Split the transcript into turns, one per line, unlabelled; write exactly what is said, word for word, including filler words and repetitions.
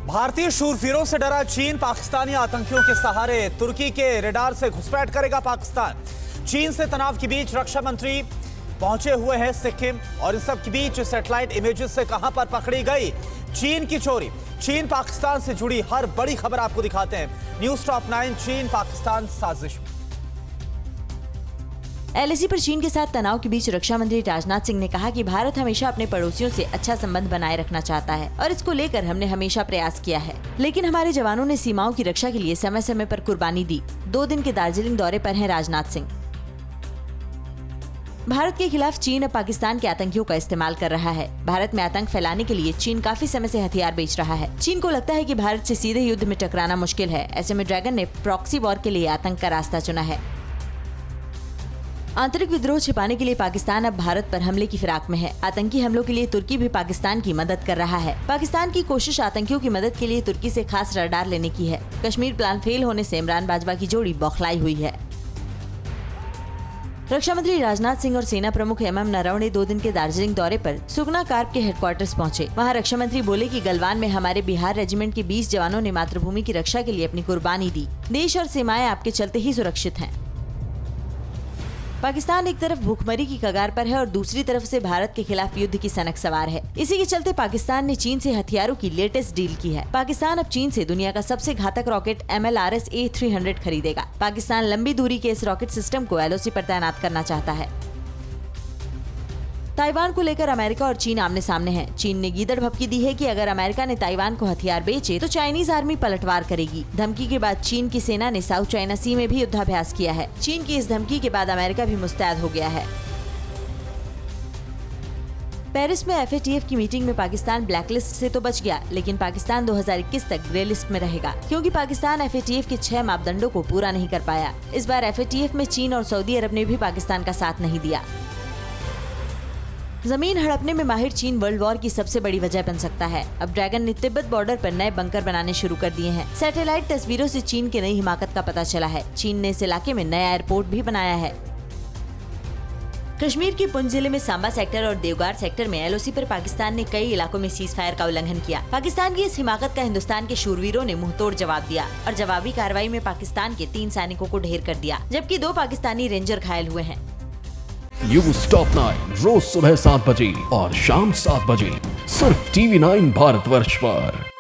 भारतीय शूरवीरों से डरा चीन, पाकिस्तानी आतंकियों के सहारे तुर्की के रडार से घुसपैठ करेगा पाकिस्तान। चीन से तनाव के बीच रक्षा मंत्री पहुंचे हुए हैं सिक्किम, और इस सब के बीच सैटेलाइट इमेजेस से कहां पर पकड़ी गई चीन की चोरी। चीन पाकिस्तान से जुड़ी हर बड़ी खबर आपको दिखाते हैं न्यूज टॉप नाइन चीन पाकिस्तान साजिश।
एलएसी पर चीन के साथ तनाव के बीच रक्षा मंत्री राजनाथ सिंह ने कहा कि भारत हमेशा अपने पड़ोसियों से अच्छा संबंध बनाए रखना चाहता है और इसको लेकर हमने हमेशा प्रयास किया है, लेकिन हमारे जवानों ने सीमाओं की रक्षा के लिए समय समय पर कुर्बानी दी। दो दिन के दार्जिलिंग दौरे पर हैं राजनाथ सिंह। भारत के खिलाफ चीन अब पाकिस्तान के आतंकियों का इस्तेमाल कर रहा है। भारत में आतंक फैलाने के लिए चीन काफी समय से हथियार बेच रहा है। चीन को लगता है कि भारत से सीधे युद्ध में टकराना मुश्किल है। ऐसे में ड्रैगन ने प्रॉक्सी वॉर के लिए आतंक का रास्ता चुना है। आंतरिक विद्रोह छिपाने के लिए पाकिस्तान अब भारत पर हमले की फिराक में है। आतंकी हमलों के लिए तुर्की भी पाकिस्तान की मदद कर रहा है। पाकिस्तान की कोशिश आतंकियों की मदद के लिए तुर्की से खास रडार लेने की है। कश्मीर प्लान फेल होने से इमरान बाजवा की जोड़ी बौखलाई हुई है। रक्षा मंत्री राजनाथ सिंह और सेना प्रमुख एम एम नरवणे दो दिन के दार्जिलिंग दौरे पर सुकना कार्प के हेडक्वार्टर्स पहुंचे। वहां रक्षा मंत्री बोले कि गलवान में हमारे बिहार रेजिमेंट के बीस जवानों ने मातृभूमि की रक्षा के लिए अपनी कुर्बानी दी। देश और सीमाएं आपके चलते ही सुरक्षित हैं। पाकिस्तान एक तरफ भूखमरी की कगार पर है और दूसरी तरफ से भारत के खिलाफ युद्ध की सनक सवार है। इसी के चलते पाकिस्तान ने चीन से हथियारों की लेटेस्ट डील की है। पाकिस्तान अब चीन से दुनिया का सबसे घातक rocket M L R S A three hundred खरीदेगा। पाकिस्तान लंबी दूरी के इस रॉकेट सिस्टम को एल ओ सी पर तैनात करना चाहता है। ताइवान को लेकर अमेरिका और चीन आमने सामने हैं। चीन ने गीदड़ भपकी दी है कि अगर अमेरिका ने ताइवान को हथियार बेचे तो चाइनीज आर्मी पलटवार करेगी। धमकी के बाद चीन की सेना ने साउथ चाइना सी में भी युद्धाभ्यास किया है। चीन की इस धमकी के बाद अमेरिका भी मुस्तैद हो गया है। पेरिस में एफ ए टी एफ की मीटिंग में पाकिस्तान ब्लैकलिस्ट से तो बच गया, लेकिन पाकिस्तान दो हज़ार इक्कीस तक ग्रे लिस्ट में रहेगा, क्योंकि Pakistan F A T F के छह मापदंडों को पूरा नहीं कर पाया। इस बार एफ ए टी एफ में चीन और सऊदी अरब ने भी पाकिस्तान का साथ नहीं दिया। जमीन हड़पने में माहिर चीन वर्ल्ड वॉर की सबसे बड़ी वजह बन सकता है। अब ड्रैगन ने तिब्बत बॉर्डर पर नए बंकर बनाने शुरू कर दिए हैं। सैटेलाइट तस्वीरों से चीन की नई हिमाकत का पता चला है। चीन ने इस इलाके में नया एयरपोर्ट भी बनाया है। कश्मीर के पुंछ जिले में सांबा सेक्टर और देवगार सेक्टर में एल ओ सी पर पाकिस्तान ने कई इलाकों में सीज फायर का उल्लंघन किया। पाकिस्तान की इस हिमाकत का हिंदुस्तान के शूरवीरों ने मुंहतोड़ जवाब दिया और जवाबी कार्रवाई में पाकिस्तान के तीन सैनिकों को ढेर कर दिया, जबकि दो पाकिस्तानी रेंजर घायल हुए हैं।
न्यूज टॉप नाइन रोज सुबह सात बजे और शाम सात बजे सिर्फ टीवी नाइन भारतवर्ष पर।